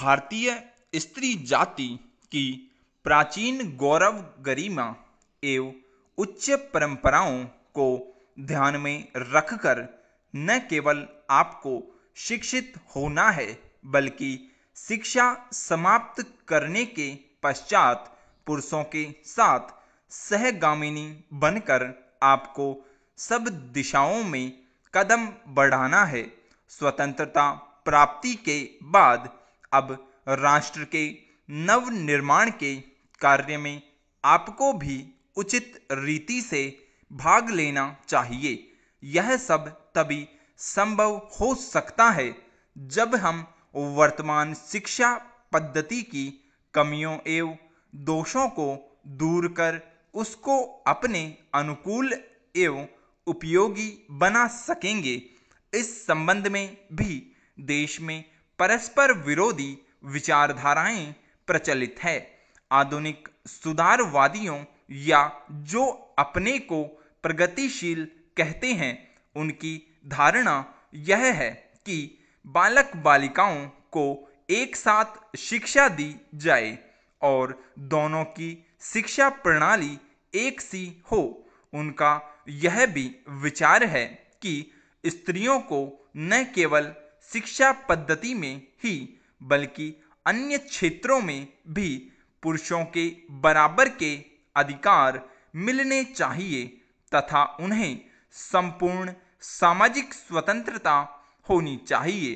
भारतीय स्त्री जाति की प्राचीन गौरव गरिमा एवं उच्च परंपराओं को ध्यान में रखकर न केवल आपको शिक्षित होना है, बल्कि शिक्षा समाप्त करने के पश्चात पुरुषों के साथ सहगामिनी बनकर आपको सब दिशाओं में कदम बढ़ाना है। स्वतंत्रता प्राप्ति के बाद अब राष्ट्र के नव निर्माण के कार्य में आपको भी उचित रीति से भाग लेना चाहिए। यह सब तभी संभव हो सकता है जब हम वर्तमान शिक्षा पद्धति की कमियों एवं दोषों को दूर कर उसको अपने अनुकूल एवं उपयोगी बना सकेंगे। इस संबंध में भी देश में परस्पर विरोधी विचारधाराएं प्रचलित है। आधुनिक सुधारवादियों या जो अपने को प्रगतिशील कहते हैं, उनकी धारणा यह है कि बालक बालिकाओं को एक साथ शिक्षा दी जाए और दोनों की शिक्षा प्रणाली एक सी हो। उनका यह भी विचार है कि स्त्रियों को न केवल शिक्षा पद्धति में ही बल्कि अन्य क्षेत्रों में भी पुरुषों के बराबर के अधिकार मिलने चाहिए तथा उन्हें संपूर्ण सामाजिक स्वतंत्रता होनी चाहिए।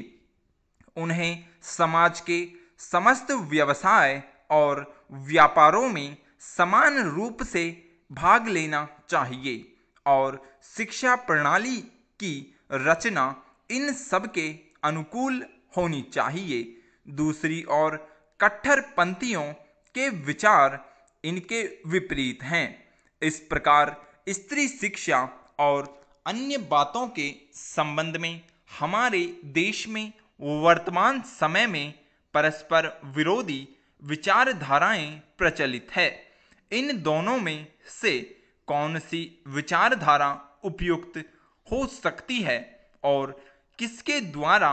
उन्हें समाज के समस्त व्यवसाय और व्यापारों में समान रूप से भाग लेना चाहिए और शिक्षा प्रणाली की रचना इन सब के अनुकूल होनी चाहिए। दूसरी ओर कट्टरपंथियों के विचार इनके विपरीत हैं। इस प्रकार स्त्री शिक्षा और अन्य बातों के संबंध में हमारे देश में वर्तमान समय में परस्पर विरोधी विचारधाराएं प्रचलित है। इन दोनों में से कौन सी विचारधारा उपयुक्त हो सकती है और किसके द्वारा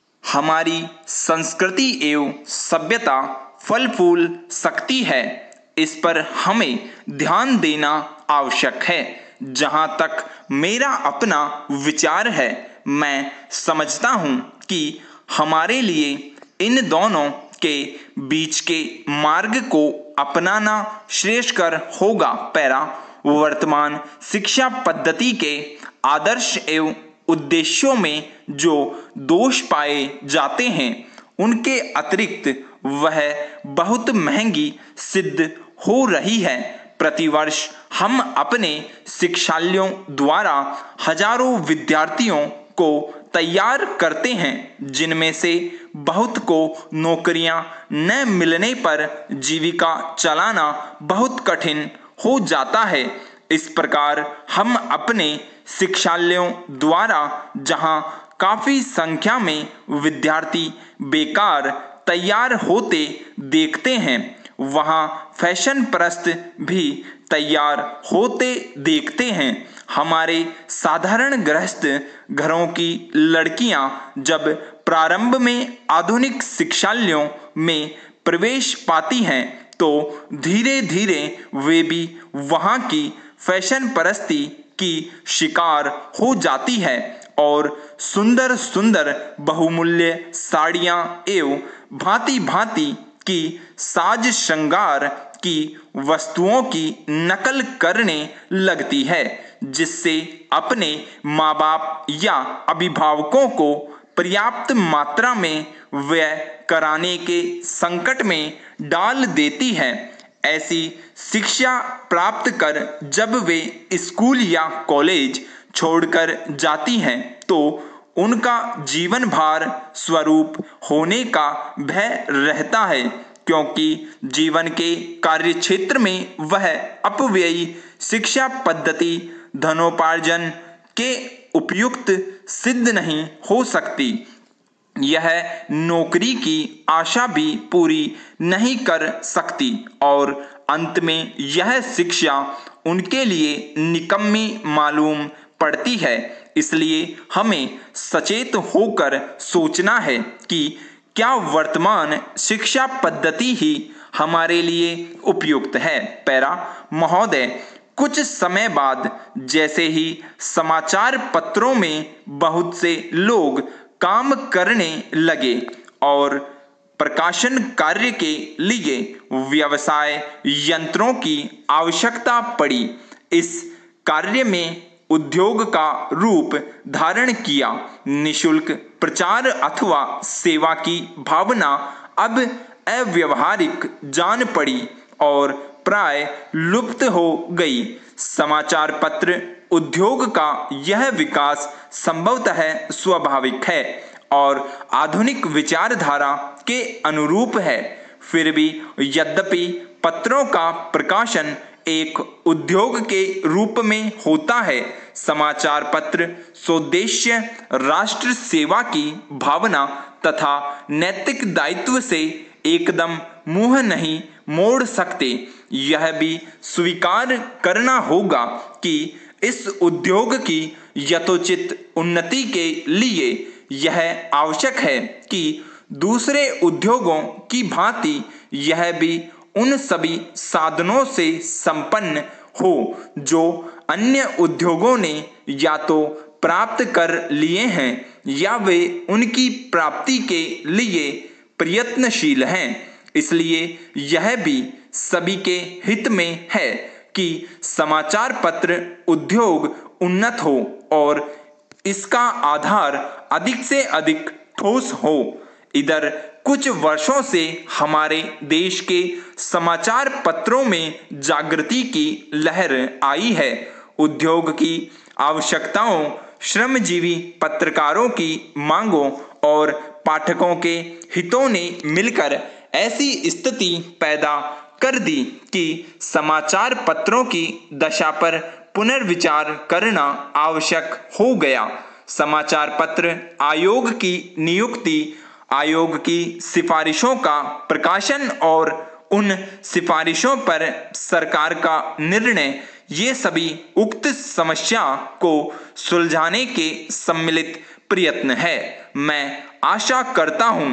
हमारी संस्कृति एवं सभ्यता फल फूल सकती है, इस पर हमें ध्यान देना आवश्यक है। जहां तक मेरा अपना विचार है, मैं समझता हूं कि हमारे लिए इन दोनों के बीच के मार्ग को अपनाना श्रेयस्कर होगा। पैरा वर्तमान शिक्षा पद्धति के आदर्श एवं उद्देश्यों में जो दोष पाए जाते हैं, उनके अतिरिक्त वह बहुत महंगी सिद्ध हो रही है। प्रतिवर्ष हम अपने शिक्षालयों द्वारा हजारों विद्यार्थियों को तैयार करते हैं, जिनमें से बहुत को नौकरियां न मिलने पर जीविका चलाना बहुत कठिन हो जाता है। इस प्रकार हम अपने शिक्षालयों द्वारा जहां काफी संख्या में विद्यार्थी बेकार तैयार होते देखते हैं, वहां फैशन परस्त भी तैयार होते देखते हैं। हमारे साधारण गृहस्थ घरों की लड़कियां जब प्रारंभ में आधुनिक शिक्षालयों में प्रवेश पाती हैं, तो धीरे धीरे वे भी वहां की फैशन परस्ती की शिकार हो जाती है और सुंदर सुंदर बहुमूल्य साड़ियां एवं भांति भांति की साज श्रृंगार की वस्तुओं की नकल करने लगती है, जिससे अपने माँ बाप या अभिभावकों को पर्याप्त मात्रा में व्यय कराने के संकट में डाल देती है। ऐसी शिक्षा प्राप्त कर जब वे स्कूल या कॉलेज छोड़कर जाती हैं, तो उनका जीवन भार स्वरूप होने का भय रहता है, क्योंकि जीवन के कार्यक्षेत्र में वह अपव्ययी शिक्षा पद्धति धनोपार्जन के उपयुक्त सिद्ध नहीं हो सकती। यह नौकरी की आशा भी पूरी नहीं कर सकती और अंत में यह शिक्षा उनके लिए निकम्मी मालूम पड़ती है। इसलिए हमें सचेत होकर सोचना है कि क्या वर्तमान शिक्षा पद्धति ही हमारे लिए उपयुक्त है? पैरा महोदय, कुछ समय बाद जैसे ही समाचार पत्रों में बहुत से लोग काम करने लगे और प्रकाशन कार्य के लिए व्यवसाय यंत्रों की आवश्यकता पड़ी, इस कार्य में उद्योग का रूप धारण किया। निशुल्क प्रचार अथवा सेवा की भावना अब अव्यावहारिक जान पड़ी और प्राय लुप्त हो गई। समाचार पत्र उद्योग का यह विकास संभवतः स्वाभाविक है और आधुनिक विचारधारा के अनुरूप है। फिर भी यद्यपि पत्रों का प्रकाशन एक उद्योग के रूप में होता है, समाचार पत्र स्वोद्देश्य राष्ट्र सेवा की भावना तथा नैतिक दायित्व से एकदम मुंह नहीं मोड़ सकते। यह भी स्वीकार करना होगा कि इस उद्योग की यथोचित उन्नति के लिए यह आवश्यक है कि दूसरे उद्योगों की भांति यह भी उन सभी साधनों से संपन्न हो जो अन्य उद्योगों ने या तो प्राप्त कर लिए हैं या वे उनकी प्राप्ति के लिए प्रयत्नशील हैं। इसलिए यह भी सभी के हित में है कि समाचार पत्र उद्योग उन्नत हो और इसका आधार अधिक से अधिक ठोस हो। इधर कुछ वर्षों से हमारे देश के समाचार पत्रों में जागृति की लहर आई है। उद्योग की आवश्यकताओं, श्रमजीवी पत्रकारों की मांगों और पाठकों के हितों ने मिलकर ऐसी स्थिति पैदा कर दी कि समाचार पत्रों की दशा पर पुनर्विचार करना आवश्यक हो गया। समाचार पत्र आयोग की नियुक्ति, आयोग की सिफारिशों का प्रकाशन और उन सिफारिशों पर सरकार का निर्णय, ये सभी उक्त समस्या को सुलझाने के सम्मिलित प्रयत्न है। मैं आशा करता हूं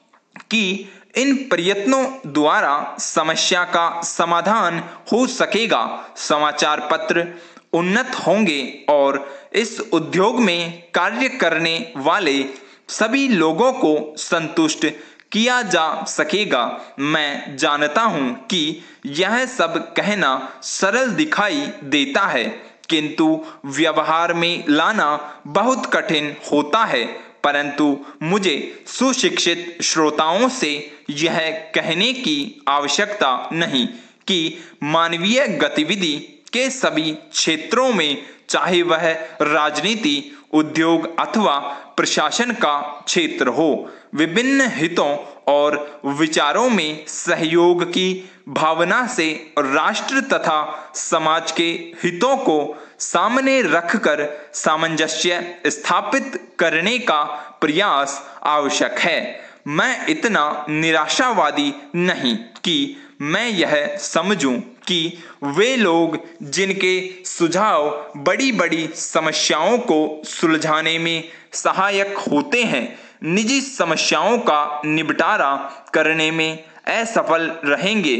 कि इन प्रयत्नों द्वारा समस्या का समाधान हो सकेगा, समाचार पत्र उन्नत होंगे और इस उद्योग में कार्य करने वाले सभी लोगों को संतुष्ट किया जा सकेगा। मैं जानता हूं कि यह सब कहना सरल दिखाई देता है, किंतु व्यवहार में लाना बहुत कठिन होता है। परंतु मुझे सुशिक्षित श्रोताओं से यह कहने की आवश्यकता नहीं कि मानवीय गतिविधि के सभी क्षेत्रों में, चाहे वह राजनीति, उद्योग अथवा प्रशासन का क्षेत्र हो, विभिन्न हितों और विचारों में सहयोग की भावना से राष्ट्र तथा समाज के हितों को सामने रखकर सामंजस्य स्थापित करने का प्रयास आवश्यक है। मैं इतना निराशावादी नहीं कि मैं यह समझूं कि वे लोग जिनके सुझाव बड़ी बड़ी समस्याओं को सुलझाने में सहायक होते हैं, निजी समस्याओं का निपटारा करने में असफल रहेंगे।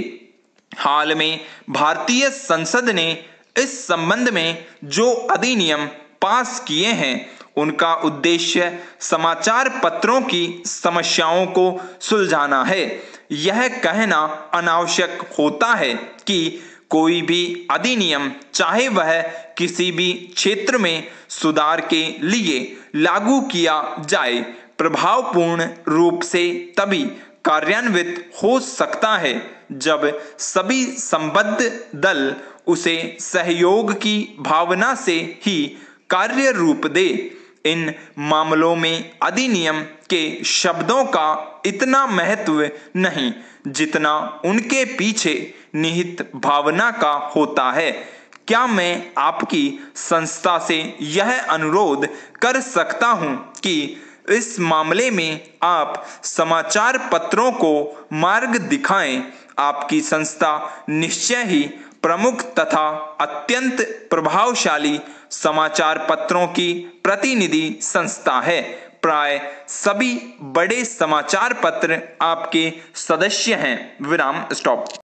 हाल में भारतीय संसद ने इस संबंध में जो अधिनियम पास किए हैं, उनका उद्देश्य समाचार पत्रों की समस्याओं को सुलझाना है। यह कहना अनावश्यक होता है कि कोई भी अधिनियम, चाहे वह किसी भी क्षेत्र में सुधार के लिए लागू किया जाए, प्रभावपूर्ण रूप से तभी कार्यान्वित हो सकता है जब सभी संबद्ध दल उसे सहयोग की भावना से ही कार्य रूप दे। इन मामलों में अधिनियम के शब्दों का इतना महत्व नहीं जितना उनके पीछे निहित भावना का होता है। क्या मैं आपकी संस्था से यह अनुरोध कर सकता हूं कि इस मामले में आप समाचार पत्रों को मार्ग दिखाएं? आपकी संस्था निश्चय ही प्रमुख तथा अत्यंत प्रभावशाली समाचार पत्रों की प्रतिनिधि संस्था है, प्राय सभी बड़े समाचार पत्र आपके सदस्य हैं। विराम स्टॉप।